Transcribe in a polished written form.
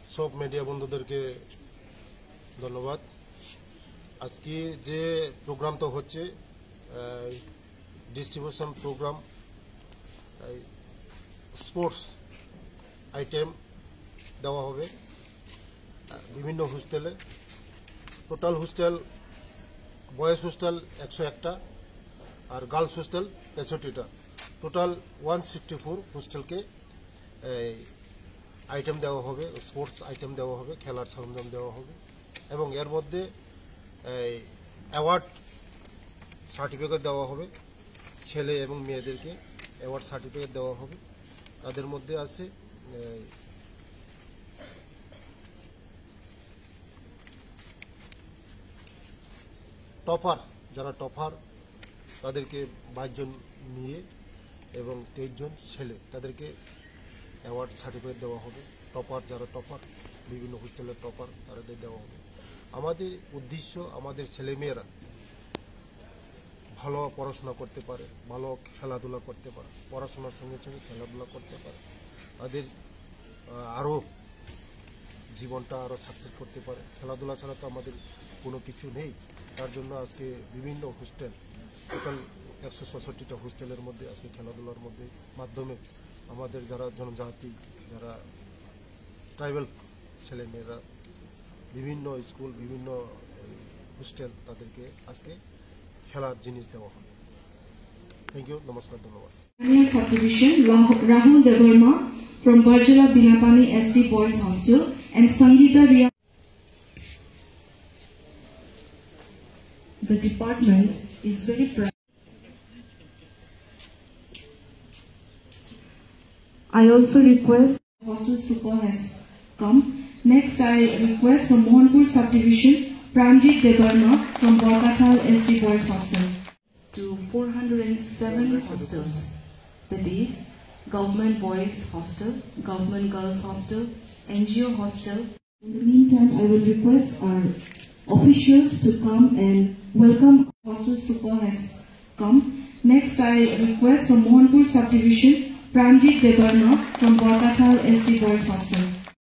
সব মিডিয়া বন্ধুদেরকে ধন্যবাদ। আজকে যে প্রোগ্রামটা হচ্ছে ডিস্ট্রিবিউশন প্রোগ্রাম, স্পোর্টস আইটেম দেওয়া হবে বিভিন্ন হোস্টেলে। টোটাল হোস্টেল, বয়েজ হোস্টেল 101টা আর গার্লস হোস্টেল 65টা, টোটাল 164 হোস্টেলকে আইটেম দেওয়া হবে, স্পোর্টস আইটেম দেওয়া হবে, খেলার সরঞ্জাম দেওয়া হবে এবং এর মধ্যে অ্যাওয়ার্ড সার্টিফিকেট দেওয়া হবে। ছেলে এবং মেয়েদেরকে অ্যাওয়ার্ড সার্টিফিকেট দেওয়া হবে। তাদের মধ্যে আছে টপার, যারা টপার তাদেরকে 22 জন মেয়ে এবং 23 জন ছেলে, তাদেরকে অ্যাওয়ার্ড সার্টিফিকেট দেওয়া হবে। টপার, যারা টপার, বিভিন্ন হোস্টেলের টপার, তাদের দেওয়া হবে। আমাদের উদ্দেশ্য আমাদের ছেলেমেয়েরা ভালো পড়াশোনা করতে পারে, ভালো খেলাধুলা করতে পারে, পড়াশোনার সঙ্গে সঙ্গে খেলাধুলা করতে পারে, তাদের আরও জীবনটা আরও সাকসেস করতে পারে। খেলাধুলা ছাড়া তো আমাদের কোনো কিছু নেই। তার জন্য আজকে বিভিন্ন হোস্টেল, টোটাল 166টা হোস্টেলের মধ্যে আজকে খেলাধুলার মধ্যে মাধ্যমে আমাদের যারা জনজাতি, যারা ট্রাইবাল ছেলেমেয়েরা, বিভিন্ন স্কুল, বিভিন্ন হোস্টেল, তাদেরকে আজকে খেলার জিনিস দেওয়া হবে। থ্যাংক ইউ, নমস্কার, ধন্যবাদ। Subdivision, Rahul Devarma from Barjala Binapani SD Boys Hostel and Sangeeta Ria. The department is very proud. I also request hostel super has come. Next, I request from Mohanpur Subdivision, Pranjit Devarma from Borkathal SD Boys Hostel. To 407 hostels, that is Government Boys Hostel, Government Girls Hostel, NGO Hostel. In the meantime, I will request our officials to come and welcome. Hostel super has come. Next, I request from Mohanpur Subdivision, Pranjit Devarma from Borkathal SD Boys Hostel.